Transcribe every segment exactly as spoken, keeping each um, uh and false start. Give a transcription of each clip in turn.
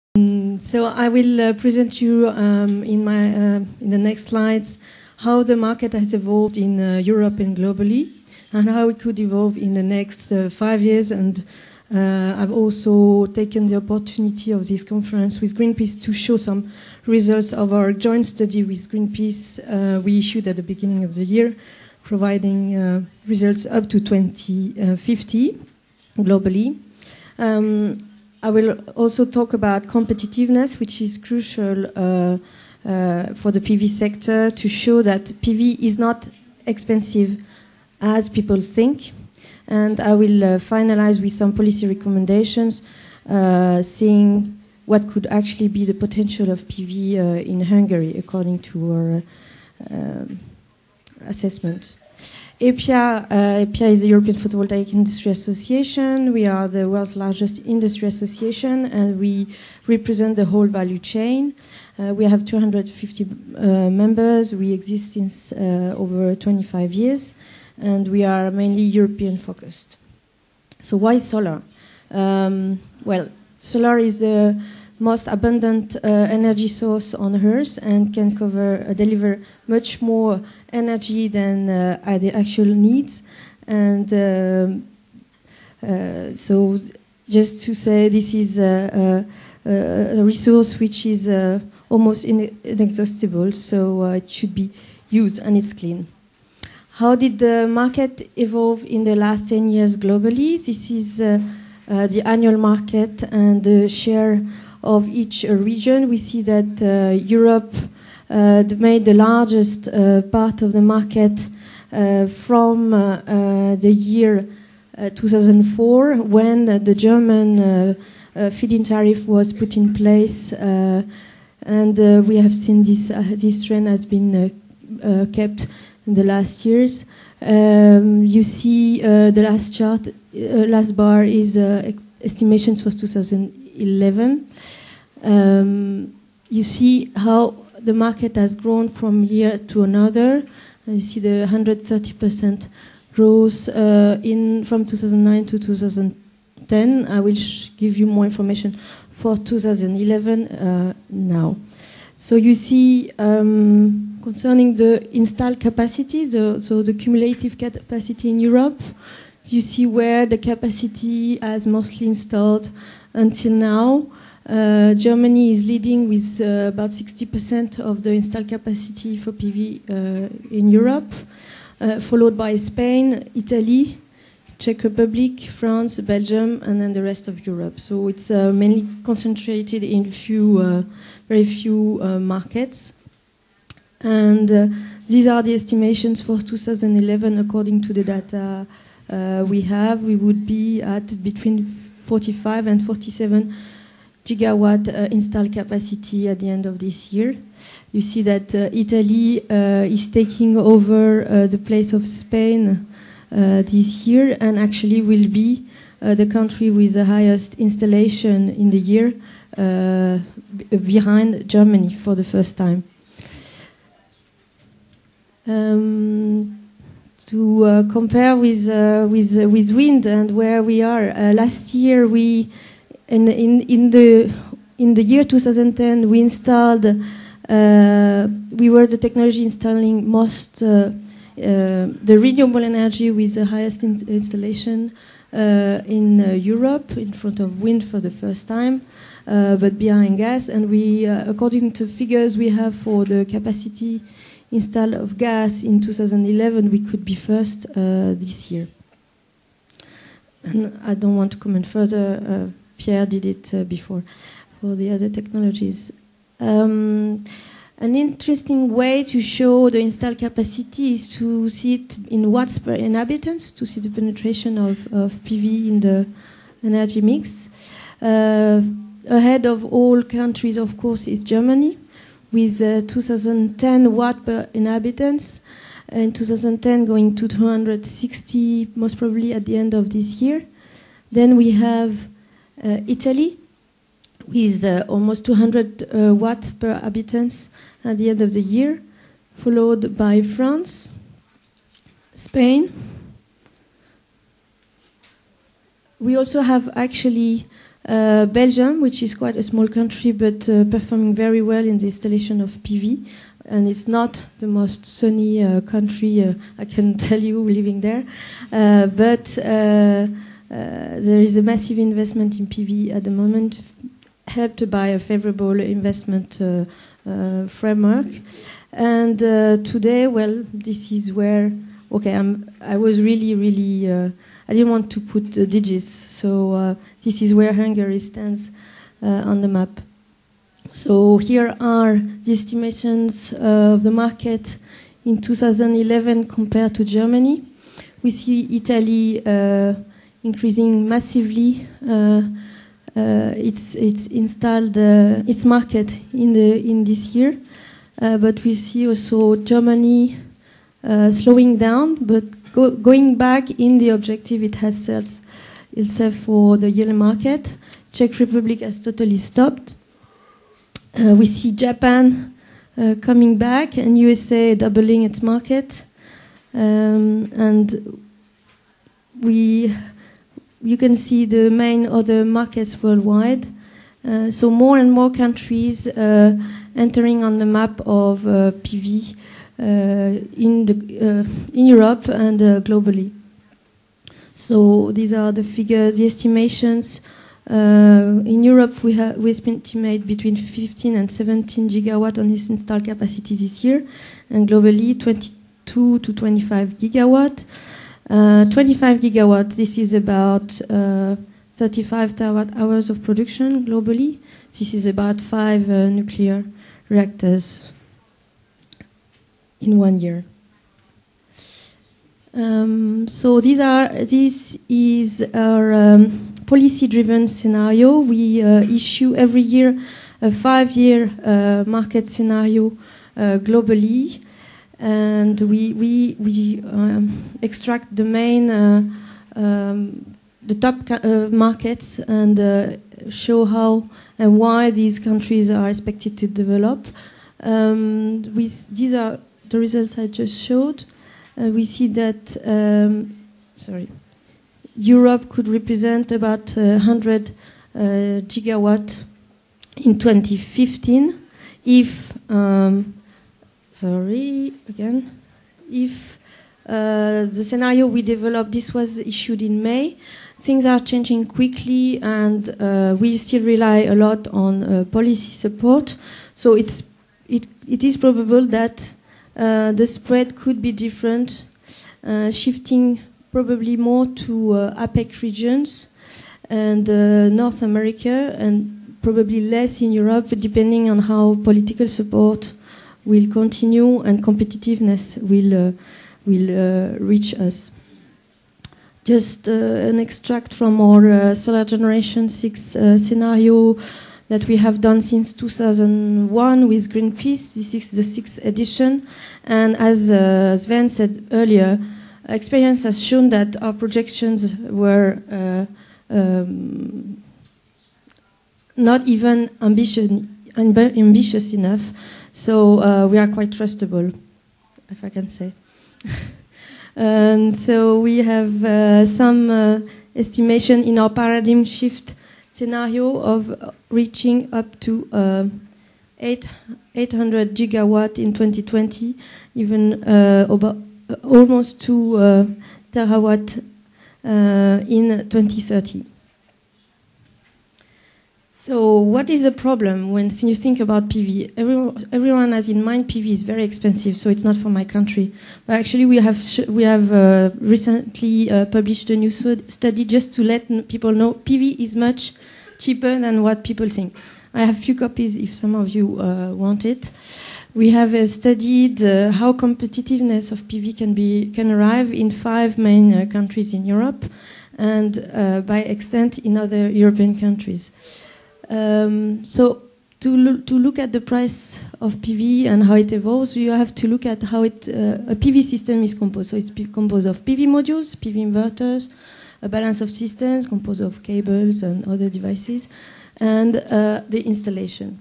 So I will uh, present you um, in my uh, in the next slides how the market has evolved in uh, Europe and globally, and how it could evolve in the next uh, five years. And uh, I've also taken the opportunity of this conference with Greenpeace to show some results of our joint study with Greenpeace uh, we issued at the beginning of the year, providing uh, results up to twenty fifty globally. Um, I will also talk about competitiveness, which is crucial uh, uh, for the P V sector, to show that P V is not expensive as people think. And I will uh, finalize with some policy recommendations, uh, seeing what could actually be the potential of P V uh, in Hungary, according to our uh, assessment. E P A, uh, E P A is the European Photovoltaic Industry Association. We are the world's largest industry association, and we represent the whole value chain. Uh, we have two hundred fifty uh, members. We exist since uh, over twenty-five years, and we are mainly European focused. So why solar? Um, well, solar is the most abundant uh, energy source on Earth and can cover, uh, deliver much more energy than uh, are the actual needs. And um, uh, so just to say, this is a, a, a resource which is uh, almost in, inexhaustible, so uh, it should be used, and it's clean. How did the market evolve in the last ten years globally? This is uh, uh, the annual market and the share of each uh, region. We see that uh, Europe uh, made the largest uh, part of the market uh, from uh, uh, the year uh, two thousand four, when uh, the German uh, uh, feed-in tariff was put in place, uh, and uh, we have seen this uh, this trend has been uh, uh, kept in the last years. Um, you see uh, the last chart, uh, last bar is uh, ex estimations for two thousand eleven. Um, you see how the market has grown from year to another. And you see the one hundred thirty percent growth uh, in from two thousand nine to two thousand ten. I will give you more information for two thousand eleven uh, now. So you see, um, concerning the installed capacity, the, so the cumulative capacity in Europe, you see where the capacity has mostly installed until now. Uh, Germany is leading with uh, about sixty percent of the installed capacity for P V uh, in Europe, uh, followed by Spain, Italy, Czech Republic, France, Belgium, and then the rest of Europe. So it's uh, mainly concentrated in few, uh, very few uh, markets. And uh, these are the estimations for two thousand eleven according to the data uh, we have. We would be at between forty-five and forty-seven gigawatt uh, installed capacity at the end of this year. You see that uh, Italy uh, is taking over uh, the place of Spain uh, this year, and actually will be uh, the country with the highest installation in the year, uh, behind Germany for the first time. Um, to uh, compare with uh, with uh, with wind and where we are, uh, last year we in in in the in the year two thousand ten we installed uh, we were the technology installing most uh, uh, the renewable energy with the highest in installation uh, in uh, Europe, in front of wind for the first time, uh, but behind gas. And we, uh, according to figures we have for the capacity install of gas in two thousand eleven, we could be first uh, this year. And I don't want to comment further. Uh, Pierre did it uh, before for the other technologies. Um, an interesting way to show the installed capacity is to see it in watts per inhabitants, to see the penetration of, of P V in the energy mix. Uh, ahead of all countries, of course, is Germany, with uh, two thousand ten watt per inhabitants, in two thousand ten going to two hundred sixty, most probably at the end of this year. Then we have uh, Italy, with uh, almost two hundred uh, watt per inhabitants at the end of the year, followed by France, Spain. We also have actually Uh, Belgium, which is quite a small country, but uh, performing very well in the installation of P V. And it's not the most sunny uh, country, uh, I can tell you, living there. Uh, but uh, uh, there is a massive investment in P V at the moment, helped by a favorable investment uh, uh, framework. And uh, today, well, this is where, okay, I'm, I was really, really, uh, I didn't want to put the digits, so uh, this is where Hungary stands uh, on the map. So here are the estimations of the market in two thousand eleven compared to Germany. We see Italy uh, increasing massively uh, uh, its its installed uh, its market in the in this year, uh, but we see also Germany uh, slowing down, but go, going back in the objective it has set itself for the yearly market. Czech Republic has totally stopped. Uh, we see Japan uh, coming back and U S A doubling its market, um, and we you can see the main other markets worldwide. Uh, so more and more countries uh, entering on the map of uh, P V uh, in the uh, in Europe and uh, globally. So these are the figures, the estimations. Uh, in Europe, we, ha we estimate between fifteen and seventeen gigawatt on this installed capacity this year, and globally twenty-two to twenty-five gigawatt. Uh, twenty-five gigawatt, this is about uh, thirty-five terawatt hours of production globally. This is about five uh, nuclear reactors in one year. Um, so these are this is our um, policy-driven scenario. We uh, issue every year a five-year uh, market scenario uh, globally, and we we we um, extract the main uh, um, the top uh, markets and uh, show how and why these countries are expected to develop. Um, with these are the results I just showed. Uh, we see that um, sorry, Europe could represent about uh, one hundred uh, gigawatt in twenty fifteen if um, sorry again if uh, the scenario we developed, this was issued in May. Things are changing quickly, and uh, we still rely a lot on uh, policy support. So it's it it is probable that Uh, the spread could be different, uh, shifting probably more to uh, APEC regions and uh, North America, and probably less in Europe, depending on how political support will continue and competitiveness will uh, will uh, reach us. Just uh, an extract from our uh, Solar Generation six uh, scenario that we have done since two thousand one with Greenpeace. This is the sixth edition. And as uh, Sven said earlier, experience has shown that our projections were uh, um, not even ambitious, amb ambitious enough. So uh, we are quite trustable, if I can say. And so we have uh, some uh, estimation in our paradigm shift scenario of reaching up to uh, eight hundred gigawatt in twenty twenty, even uh, about uh, almost two uh, terawatt uh, in twenty thirty. So what is the problem when you think about P V? Everyone, everyone has in mind P V is very expensive, so it's not for my country. But actually we have, sh we have uh, recently uh, published a new study just to let people know P V is much cheaper than what people think. I have a few copies if some of you uh, want it. We have uh, studied uh, how competitiveness of P V can, be, can arrive in five main uh, countries in Europe, and uh, by extent in other European countries. Um, so to, lo to look at the price of P V and how it evolves, you have to look at how it, uh, a P V system is composed. So it's composed of P V modules, P V inverters, a balance of systems composed of cables and other devices, and uh, the installation.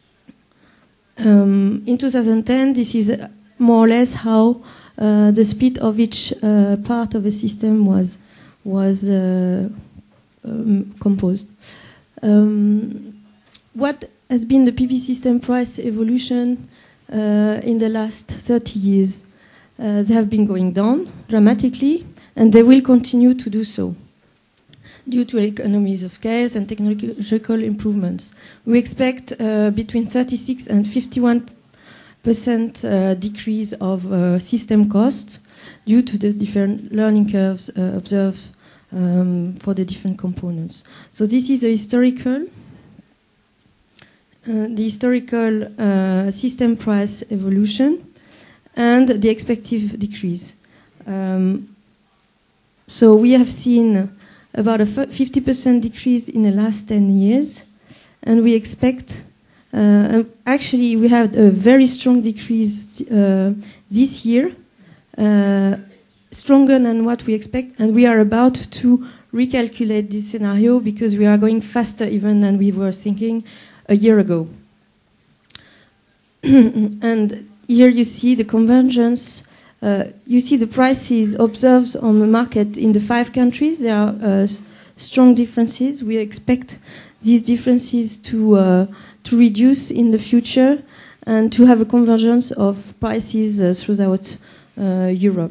Um, in two thousand ten, this is uh, more or less how uh, the split of each uh, part of a system was, was uh, um, composed. Um, what has been the P V system price evolution uh, in the last thirty years? Uh, they have been going down dramatically, and they will continue to do so due to economies of scale and technological improvements. We expect uh, between thirty-six and fifty-one percent uh, decrease of uh, system costs due to the different learning curves uh, observed um, for the different components. So this is a historical, uh, the historical uh, system price evolution and the expected decrease. Um, so we have seen about a fifty percent decrease in the last ten years, and we expect, uh, actually we have a very strong decrease uh, this year, uh, stronger than what we expect, and we are about to recalculate this scenario because we are going faster even than we were thinking a year ago. And here you see the convergence. Uh, you see the prices observed on the market in the five countries. There are uh, strong differences. We expect these differences to uh, to reduce in the future and to have a convergence of prices uh, throughout uh, Europe.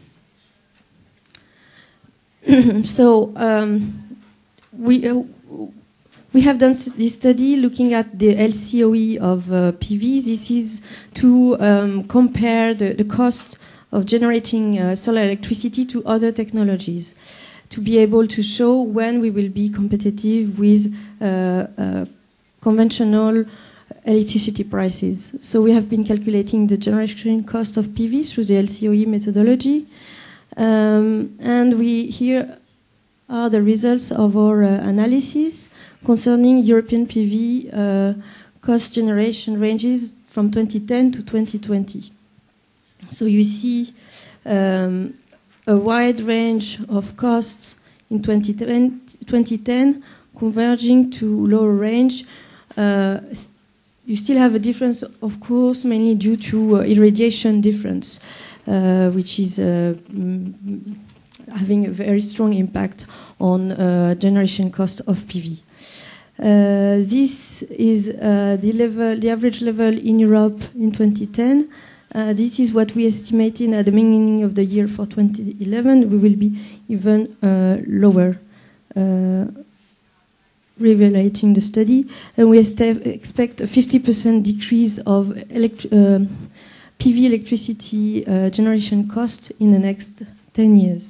So um, we uh, we have done this study looking at the L C O E of uh, P V. This is to um, compare the, the cost of generating uh, solar electricity to other technologies, to be able to show when we will be competitive with uh, uh, conventional electricity prices. So we have been calculating the generation cost of P V through the L C O E methodology, um, and we here are the results of our uh, analysis concerning European P V uh, cost generation ranges from twenty ten to twenty twenty. So you see um, a wide range of costs in twenty ten converging to lower range. Uh, you still have a difference, of course, mainly due to uh, irradiation difference, uh, which is uh, mm, having a very strong impact on uh, generation cost of P V. Uh, this is uh, the level, the average level in Europe in twenty ten. Uh, this is what we estimated at the beginning of the year for twenty eleven. We will be even uh, lower, uh, revelating the study. And we expect a fifty percent decrease of elect uh, P V electricity uh, generation cost in the next ten years.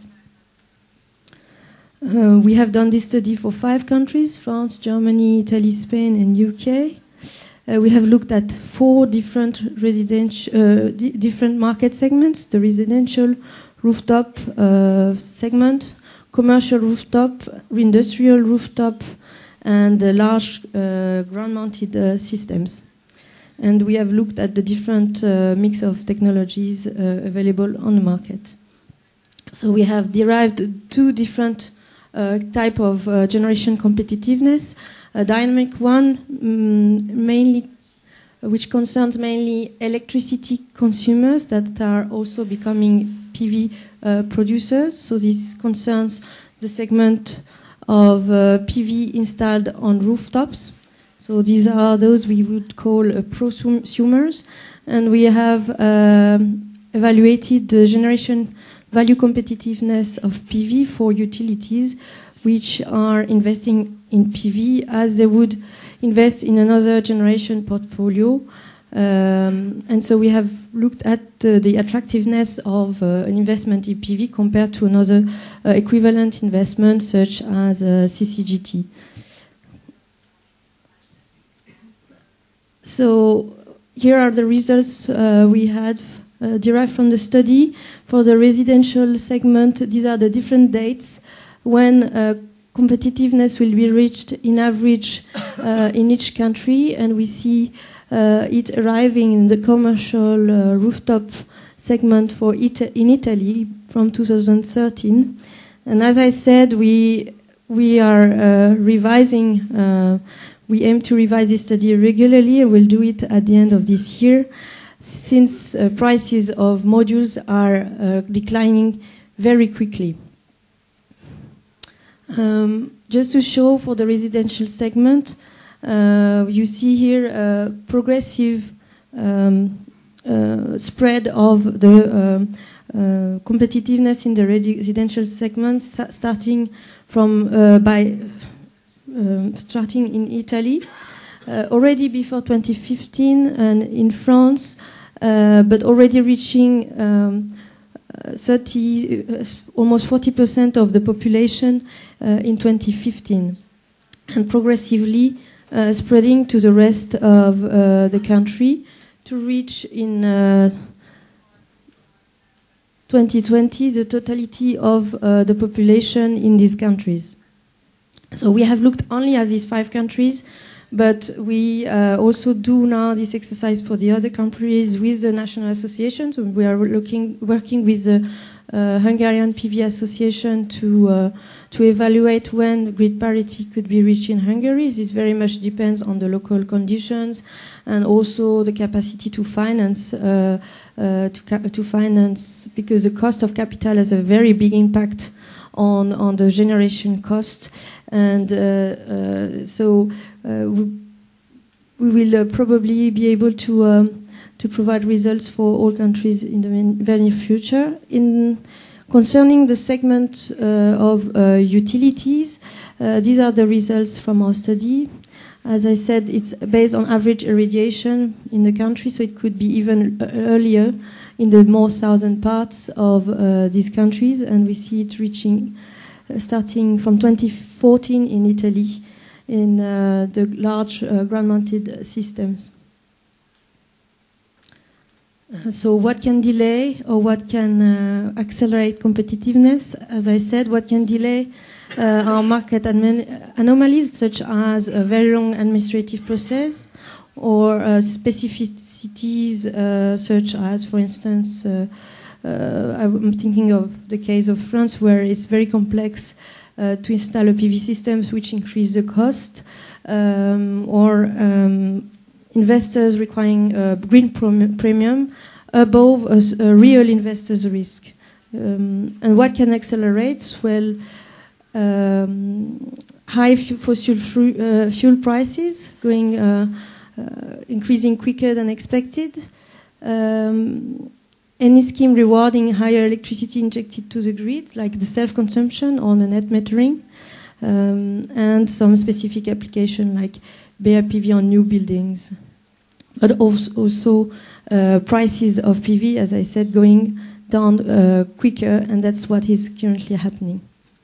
Uh, we have done this study for five countries: France, Germany, Italy, Spain, and U K. Uh, we have looked at four different residential, uh, di different market segments: the residential rooftop uh, segment, commercial rooftop, industrial rooftop, and uh, large uh, ground-mounted uh, systems. And we have looked at the different uh, mix of technologies uh, available on the market. So we have derived two different uh, type of uh, generation competitiveness. A dynamic one, um, mainly, which concerns mainly electricity consumers that are also becoming P V uh, producers. So this concerns the segment of uh, P V installed on rooftops. So these are those we would call uh, prosumers, and we have uh, evaluated the generation value competitiveness of P V for utilities which are investing in P V as they would invest in another generation portfolio. Um, and so we have looked at uh, the attractiveness of uh, an investment in P V compared to another uh, equivalent investment such as uh, C C G T. So here are the results uh, we had uh, derived from the study. For the residential segment, these are the different dates when uh, competitiveness will be reached in average uh, in each country, and we see uh, it arriving in the commercial uh, rooftop segment for it in Italy from two thousand thirteen. And as I said, we we are uh, revising. Uh, we aim to revise this study regularly, and we'll do it at the end of this year, since uh, prices of modules are uh, declining very quickly. Um, just to show for the residential segment, uh, you see here a progressive um, uh, spread of the um, uh, competitiveness in the residential segment, starting from uh, by um, starting in Italy, uh, already before twenty fifteen, and in France, uh, but already reaching um, thirty, uh, almost forty percent of the population uh, in twenty fifteen, and progressively uh, spreading to the rest of uh, the country to reach in uh, twenty twenty the totality of uh, the population in these countries. So we have looked only at these five countries, but we uh, also do now this exercise for the other countries with the national associations. So we are looking, working with the uh, Hungarian P V Association to uh, to evaluate when grid parity could be reached in Hungary. This very much depends on the local conditions and also the capacity to finance uh, uh, to, to finance, because the cost of capital has a very big impact on on the generation cost, and uh, uh, so. Uh, we, we will uh, probably be able to um, to provide results for all countries in the very near future. In concerning the segment uh, of uh, utilities, uh, these are the results from our study. As I said, it's based on average irradiation in the country, so it could be even earlier in the more southern parts of uh, these countries, and we see it reaching, uh, starting from twenty fourteen in Italy, in uh, the large uh, ground-mounted systems. Uh, so what can delay or what can uh, accelerate competitiveness? As I said, what can delay uh, our market anomalies, such as a very long administrative process or uh, specificities uh, such as, for instance, uh, uh, I'm thinking of the case of France, where it's very complex Uh, to install a P V system, which increase the cost, um, or um, investors requiring a green premium above a, a real investor's risk. Um, and what can accelerate? Well, um, high fossil uh, fuel prices going uh, uh, increasing quicker than expected. Um, Any scheme rewarding higher electricity injected to the grid, like the self-consumption or the net metering, um, and some specific application like B R P V on new buildings. But also, also uh, prices of P V, as I said, going down uh, quicker, and that's what is currently happening.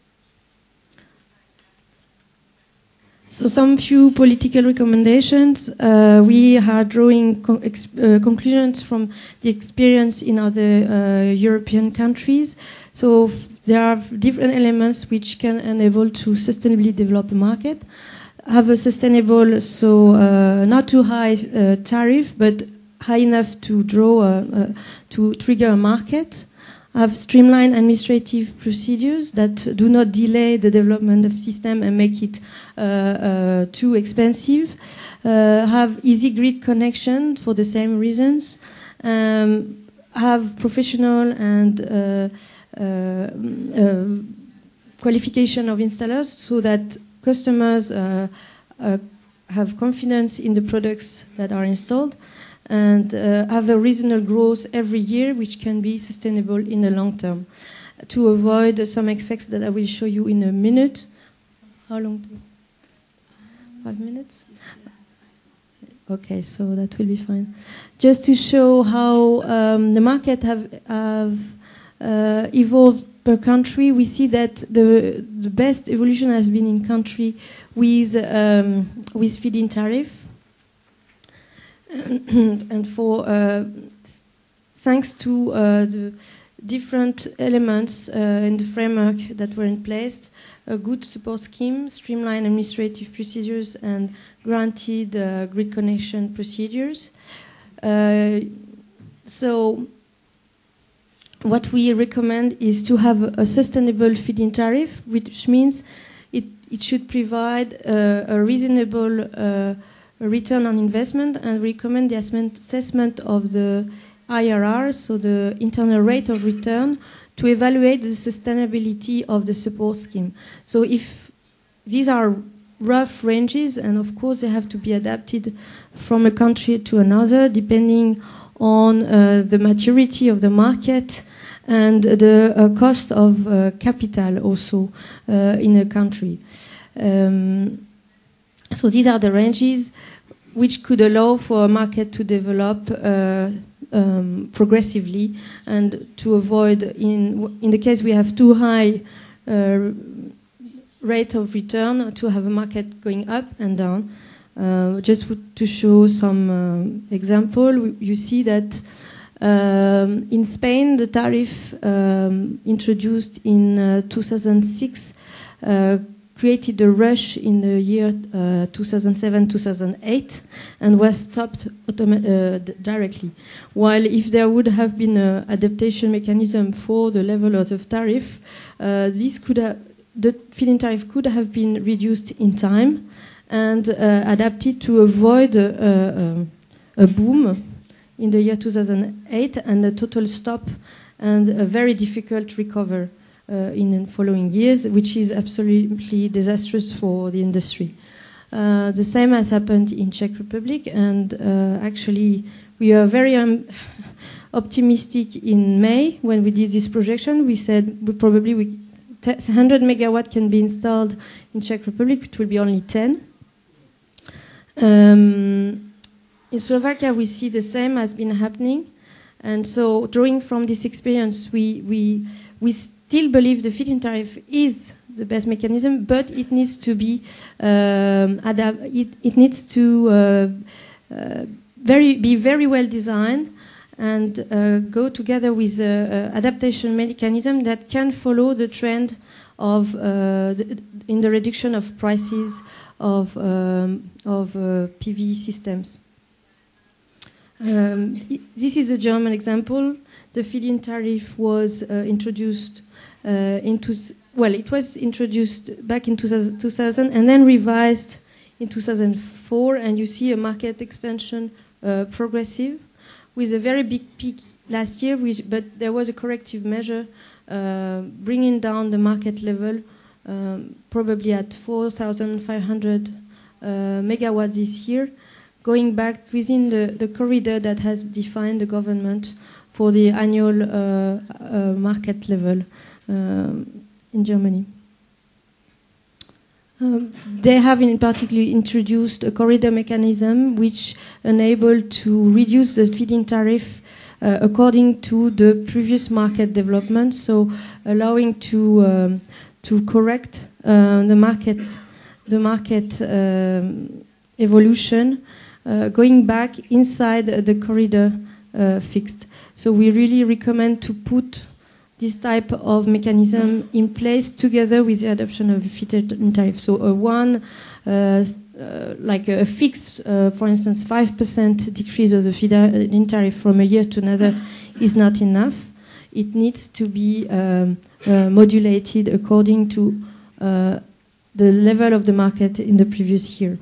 So some few political recommendations. Uh, we are drawing con uh, conclusions from the experience in other uh, European countries. So there are different elements which can enable to sustainably develop a market. Have a sustainable, so uh, not too high uh, tariff, but high enough to draw, a, uh, to trigger a market. Have streamlined administrative procedures that do not delay the development of system and make it uh, uh, too expensive. Uh, have easy grid connection for the same reasons. Um, have professional and uh, uh, uh, qualification of installers, so that customers uh, uh, have confidence in the products that are installed, and uh, have a reasonable growth every year, which can be sustainable in the long term, to avoid uh, some effects that I will show you in a minute. How long? Do Five minutes? Okay, so that will be fine. Just to show how um, the market have, have uh, evolved per country, we see that the, the best evolution has been in country with, um, with feed-in tariff. And for uh, thanks to uh, the different elements uh, in the framework that were in place, a good support scheme, streamlined administrative procedures, and granted uh, grid connection procedures. Uh, so what we recommend is to have a sustainable feed-in tariff, which means it, it should provide uh, a reasonable uh, return on investment, and recommend the assessment of the I R R, so the internal rate of return, to evaluate the sustainability of the support scheme. So if these are rough ranges, and of course they have to be adapted from a country to another depending on uh, the maturity of the market and the uh, cost of uh, capital also uh, in a country. Um, so these are the ranges which could allow for a market to develop uh, um, progressively and to avoid, in, in the case we have too high uh, rate of return, to have a market going up and down. Uh, just to show some uh, example, you see that um, in Spain the tariff um, introduced in uh, two thousand six uh, created a rush in the year uh, two thousand seven two thousand eight and was stopped uh, directly. While if there would have been an adaptation mechanism for the level of the tariff, uh, this could have, the feed-in tariff could have been reduced in time and uh, adapted to avoid uh, uh, a boom in the year two thousand eight and a total stop and a very difficult recover uh, in the following years, which is absolutely disastrous for the industry. Uh, the same has happened in Czech Republic, and uh, actually we are very um, optimistic in May when we did this projection. We said we probably we one hundred megawatt can be installed in Czech Republic. It will be only ten. Um, in Slovakia, we see the same has been happening, and so drawing from this experience, we we we still believe the feed-in tariff is the best mechanism, but it needs to be um, adapt. It, it needs to uh, uh, very be very well designed and uh, go together with an adaptation mechanism that can follow the trend of uh, the, in the reduction of prices of um, of uh, P V systems. Um, this is a German example. The feed-in tariff was uh, introduced uh, into well, it was introduced back in two thousand and then revised in two thousand four, and you see a market expansion uh, progressive, with a very big peak last year, which, but there was a corrective measure uh, bringing down the market level, um, probably at four thousand five hundred uh, megawatts this year, going back within the, the corridor that has defined the government for the annual uh, uh, market level um, in Germany. Um, they have in particular introduced a corridor mechanism which enabled to reduce the feed-in tariff uh, according to the previous market development, so allowing to um, to correct uh, the market the market um, evolution, uh, going back inside the corridor uh, fixed. So we really recommend to put this type of mechanism in place together with the adoption of a feed-in tariff. So a one, uh, uh, like a, a fixed, uh, for instance, five percent decrease of the feed-in tariff from a year to another is not enough. It needs to be um, uh, modulated according to uh, the level of the market in the previous year.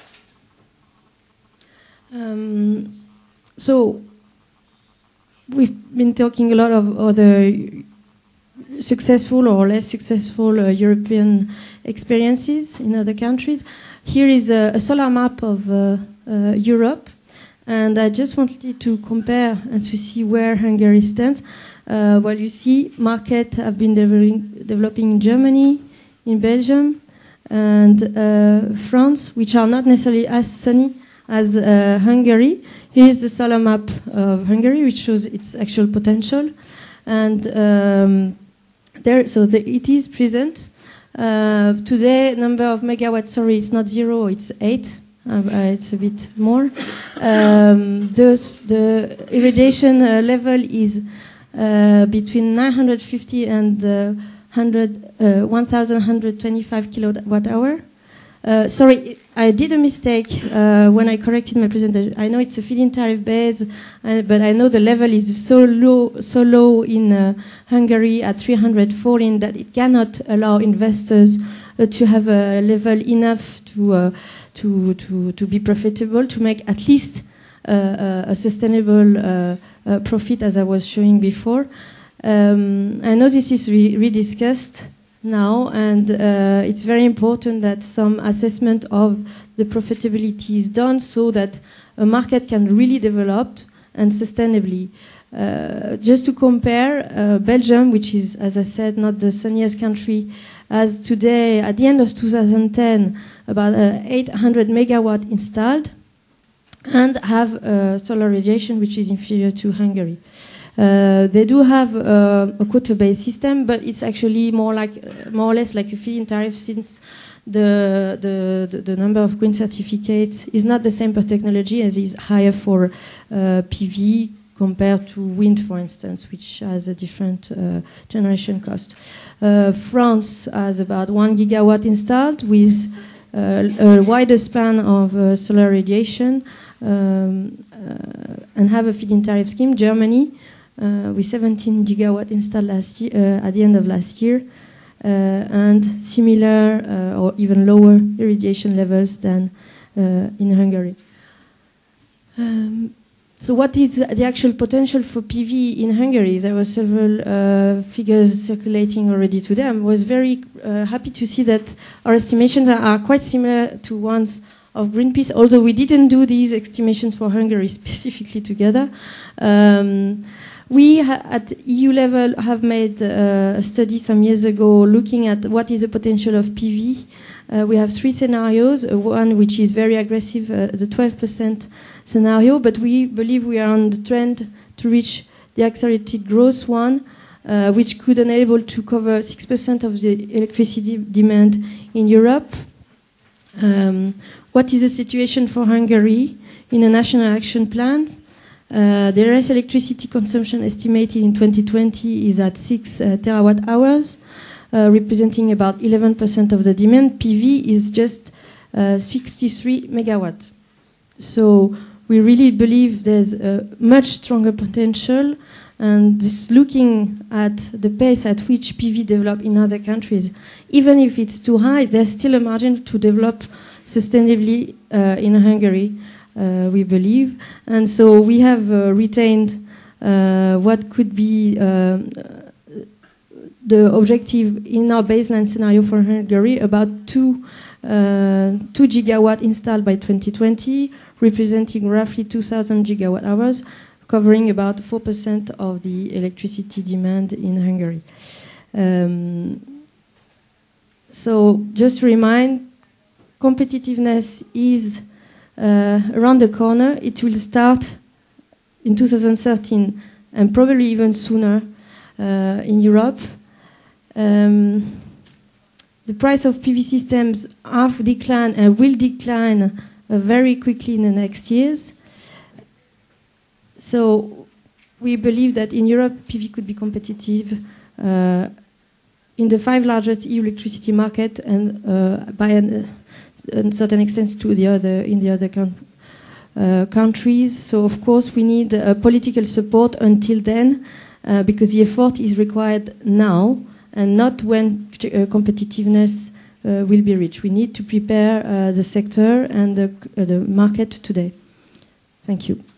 Um, so we've been talking a lot of other successful or less successful uh, European experiences in other countries. Here is a, a solar map of uh, uh, Europe, and I just wanted to compare and to see where Hungary stands. Uh, well, you see, markets have been developing, developing in Germany, in Belgium, and uh, France, which are not necessarily as sunny as uh, Hungary. Here is the solar map of Hungary, which shows its actual potential, and um, there, so the, it is present. Uh, today, number of megawatts, sorry, it's not zero, it's eight. Uh, uh, it's a bit more. Um, those, the irradiation uh, level is uh, between nine hundred fifty and uh, one thousand one hundred twenty-five kilowatt hour. Uh, sorry, I did a mistake uh, when I corrected my presentation. I know it's a feed-in tariff base, uh, but I know the level is so low, so low in uh, Hungary at three hundred fourteen that it cannot allow investors uh, to have a level enough to uh, to to to be profitable, to make at least uh, a sustainable uh, uh, profit, as I was showing before. Um, I know this is re rediscussed now, and uh, it's very important that some assessment of the profitability is done so that a market can really develop and sustainably. Uh, just to compare, uh, Belgium, which is, as I said, not the sunniest country, has today, at the end of two thousand ten, about uh, eight hundred megawatt installed, and have uh, solar radiation, which is inferior to Hungary. Uh, they do have uh, a quota-based system, but it's actually more like, uh, more or less like a feed-in tariff, since the, the, the, the number of green certificates is not the same per technology, as is higher for uh, P V compared to wind, for instance, which has a different uh, generation cost. Uh, France has about one gigawatt installed with uh, a wider span of uh, solar radiation um, uh, and have a feed-in tariff scheme. Germany, uh, with seventeen gigawatt installed last year, uh, at the end of last year, uh, and similar uh, or even lower irradiation levels than uh, in Hungary. Um, So what is the actual potential for P V in Hungary? There were several uh, figures circulating already today. I was very uh, happy to see that our estimations are quite similar to ones of Greenpeace, although we didn't do these estimations for Hungary specifically together. Um, we ha at E U level have made uh, a study some years ago looking at what is the potential of P V. Uh, we have three scenarios, uh, one which is very aggressive, uh, the twelve percent scenario, but we believe we are on the trend to reach the accelerated growth one, uh, which could enable to cover six percent of the electricity demand in Europe. Um, what is the situation for Hungary in the national action plans? Uh, the R E S electricity consumption estimated in twenty twenty is at six uh, terawatt hours, uh, representing about eleven percent of the demand. P V is just uh, sixty-three megawatts. So we really believe there's a much stronger potential, and this looking at the pace at which P V develop in other countries, even if it's too high, there's still a margin to develop sustainably uh, in Hungary, uh, we believe. And so we have uh, retained uh, what could be uh, the objective in our baseline scenario for Hungary, about two, uh, two gigawatt installed by twenty twenty, representing roughly two thousand gigawatt hours, covering about four percent of the electricity demand in Hungary. Um, so just to remind, competitiveness is uh, around the corner. It will start in two thousand thirteen and probably even sooner uh, in Europe. Um, the price of P V systems have declined and will decline uh, very quickly in the next years. So we believe that in Europe, P V could be competitive uh, in the five largest E U electricity market, and uh, by an, a certain extent to the other in the other countries. Uh, countries. So of course we need uh, political support until then, uh, because the effort is required now and not when uh, competitiveness uh, will be reached. We need to prepare uh, the sector and the, uh, the market today. Thank you.